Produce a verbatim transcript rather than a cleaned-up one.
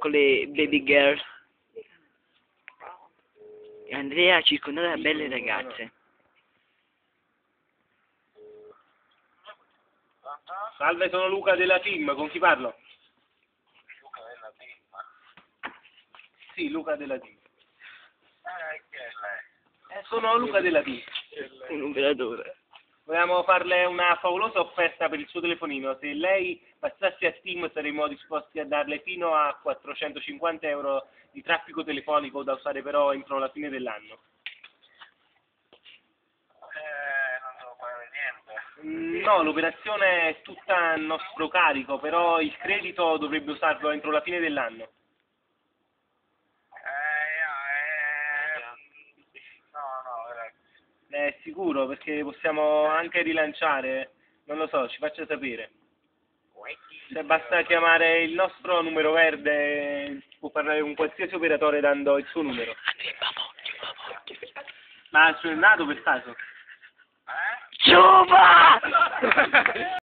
con le baby girl. E Andrea circondato da belle ragazze. Salve, sono Luca della team, con chi parlo? Luca della team. Sì, Luca della team. Ah, che è lei? Eh, sono Luca della team. Un operatore. Volevamo farle una favolosa offerta per il suo telefonino. Se lei passasse a Steam saremmo disposti a darle fino a quattrocentocinquanta euro di traffico telefonico da usare però entro la fine dell'anno. Eh, non devo fare niente. Mm, No, l'operazione è tutta a nostro carico, però il credito dovrebbe usarlo entro la fine dell'anno. Eh, eh, no, no, grazie. È sicuro, perché possiamo anche rilanciare, non lo so, ci faccia sapere. Se basta chiamare il nostro numero verde, può parlare con qualsiasi operatore dando il suo numero. Ma è nato per caso? Eh? Giova!